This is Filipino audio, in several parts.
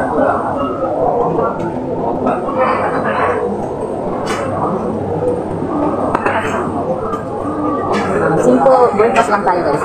Simple breakfast lang tayo guys.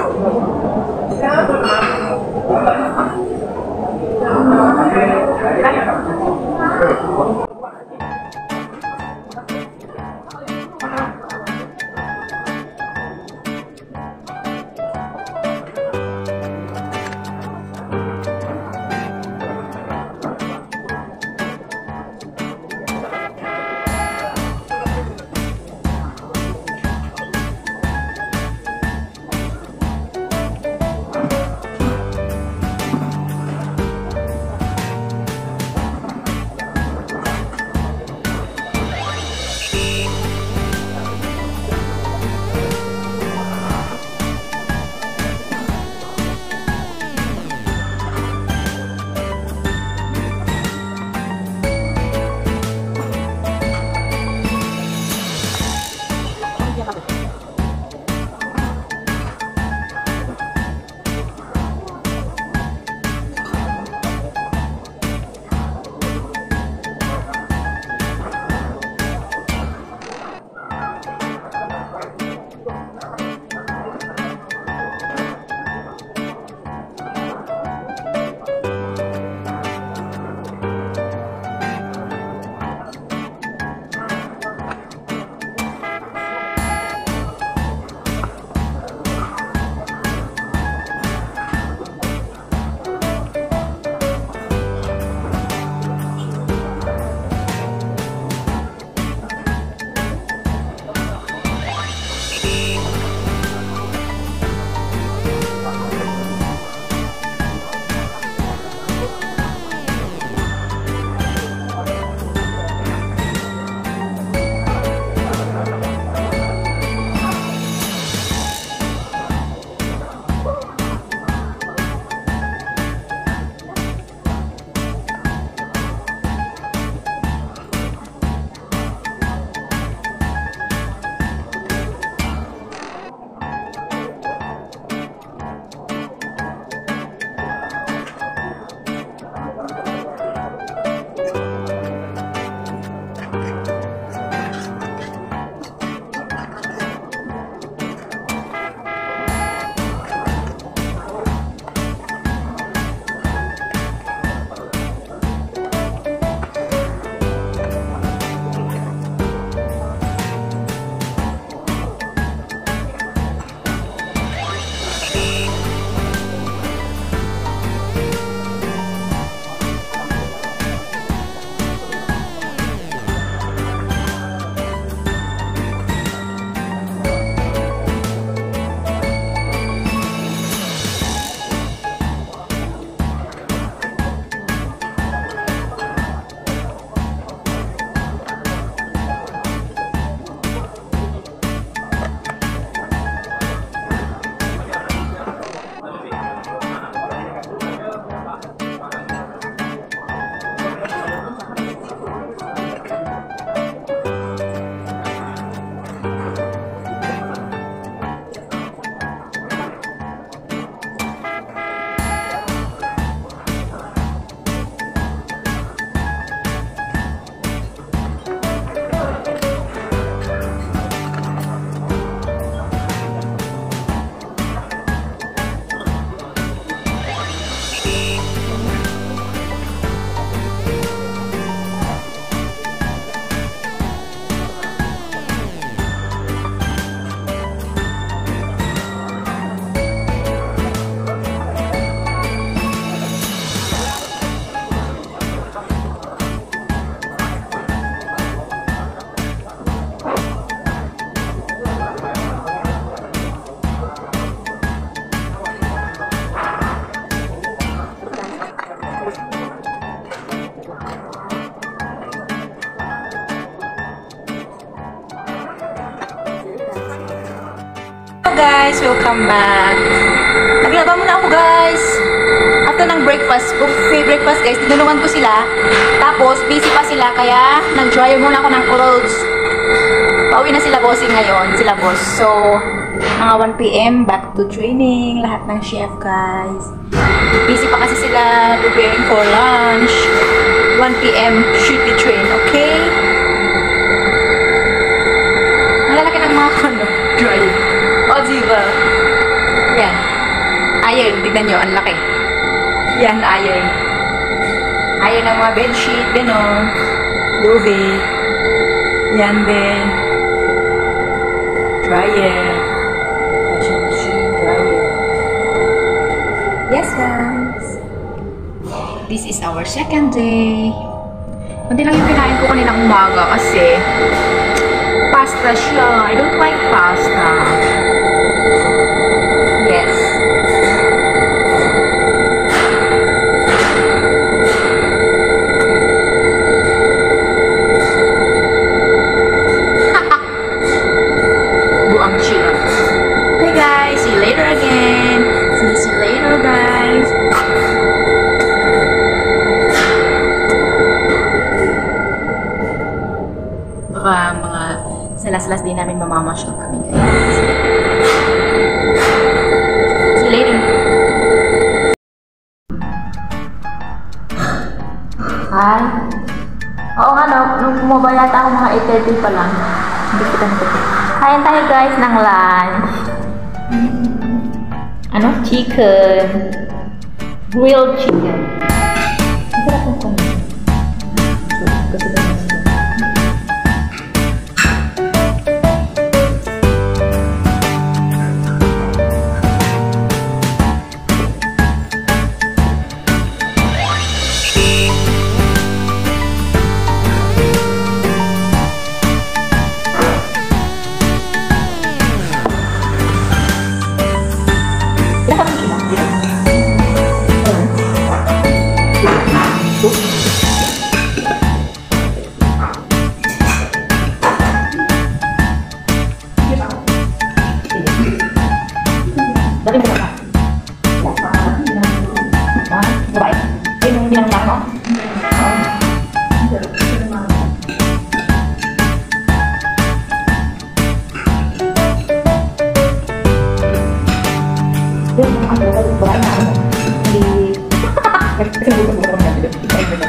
Guys, welcome back. Naglaba muna ako guys. After ng breakfast, buffet breakfast guys, tinulungan ko sila. Tapos, busy pa sila, kaya nag-dryer muna ako ng clothes. Pauwi na sila bossing ngayon, sila boss. So, mga 1 PM, back to training, lahat ng chef guys. Busy pa kasi sila preparing for lunch. 1 p.m. should be train, okay? Nalalaki ng mga drive. O, diba? Yan. Iron, tignan nyo, ang laki. Yan, iron. Iron ng mga bedsheet, gano'n. Duvet. Yan din. Dryer. Washing machine, dryer. Yes, guys. This is our second day. Kunti lang yung kinain ko kaninang umaga kasi pasta siya. I don't like pasta. Yes. Buang siya. Okay guys, see you later again. See you later guys. Baka mga salas-salas din namin mamamasyal kami guys. See you later. Hi. Oo nga no, nung bumaba yata ako mga 8:30 pa lang. Hindi kita nakita. Kain tayo guys ng lunch. Ano? Chicken. Grilled chicken. Masarap yung kunin. Kasi ba nasa Dali mo na. Babae. Ay, nung binanong mo? Babae na ano? Hindi. Kasi bukas mo na dito.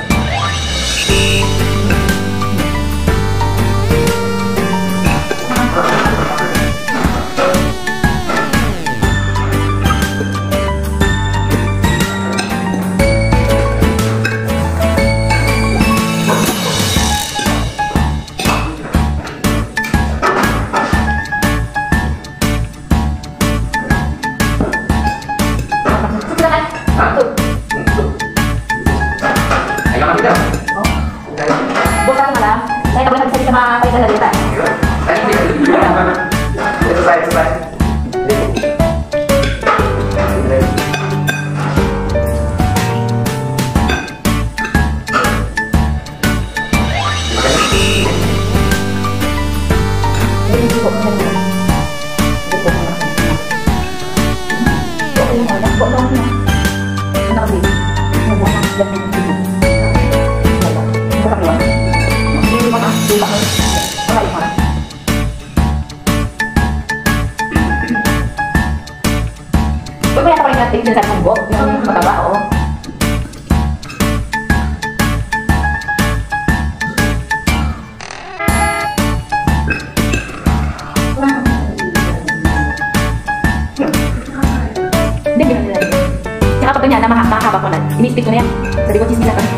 Bukan malam, saya tak boleh habis sama Faisal tadi tak? Selesai. Pwede ako rin natin sa sanggol, yung mataba, oo. Hindi, hindi nila. Tsaka pag ganyan, na mahaba ko na, ini-speak ko na yan. Sabi ko, chismis na kami.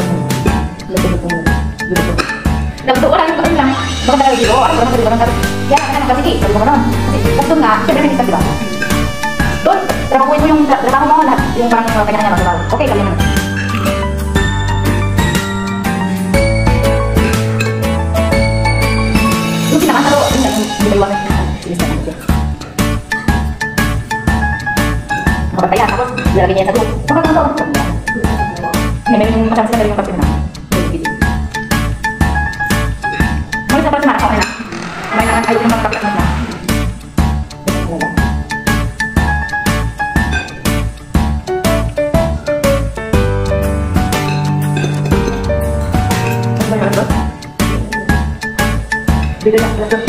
Nagtuto ko lang yung lang. Baka talaga dito, ay, parang sabi ko lang, kaya ka naman kasi, sabi ko nga naman. Kasi, gusto nga, syempre may discuss, diba? Doon, trabahuin mo yung trabaho mo lahat, yung parang kanya-kanya magtrabaho. Okay, kami naman. Yung sinakasaro, yung binaliwanag na sinis na siya. Nakapagtaya, tapos lalagay niya sa doon. Nakapagtaya. May masyadong sila yung kapit na. Malis na pala si Mara, okay na. May naman ayaw yung mga kapit na. Hindi,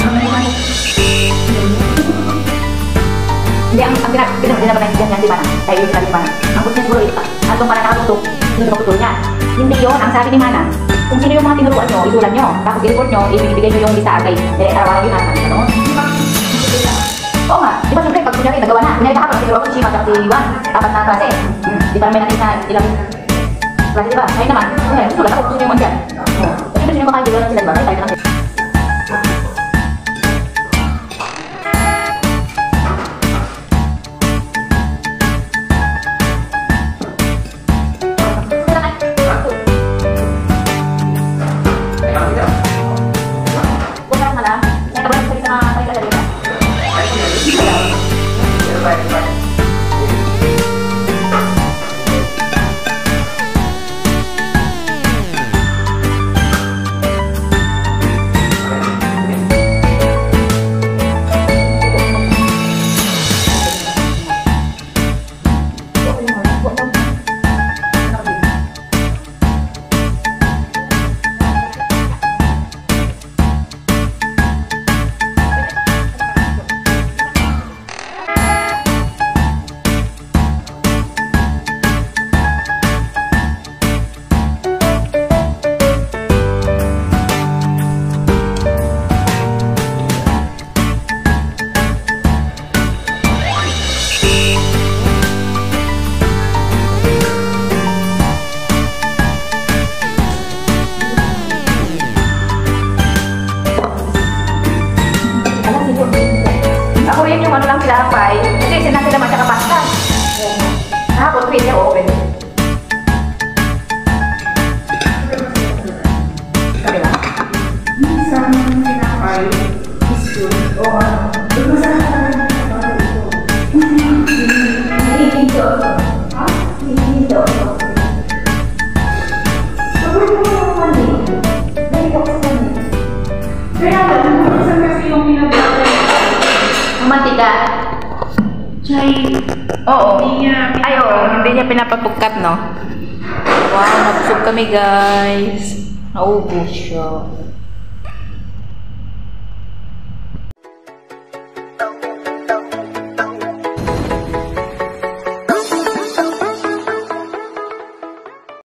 ang pinapanaintindihan niya, di ba? Kaya yung sinabi pa, ang gusto niya siguro, atong para nakatutok, yung pagkutul niya. Hindi yun. Ang sabi ni Mana, kung sino yung mga tinuruan nyo, isulat nyo. Tapos i-report nyo, ibibigay nyo yung lista agay. Araw-araw yun naman. Ano? Oo nga. Di ba siyempre, pag kunyari, nagawa na. Kunyari kahapon, tinuruan ko si Shima at si Juan. Apat na klase. Di ba namin natin na ilang klase, di ba? Ngayon naman, kunyari, sulat ako. Sino yung andyan? Siyempre, sino yung makakagawa na sila, di ba? Tayo na lang. Ako rin yung ano lang pinapay. Kasi sinabi naman siya kapasta. Nakapot rin niya, oo. Sabi lang. Minsan pinapay is good. O masarap ka naman pinapay ito. Hindi ito. Ha? Hindi ito. Sobrang mo yung mali. Dahil ako sa mali. Kaya minsan kasi yung pinapay Mantika. Chay. Oo. Ay, Hindi niya pinapapugkat, no? Wow, nabusog kami, guys. Naubos siya.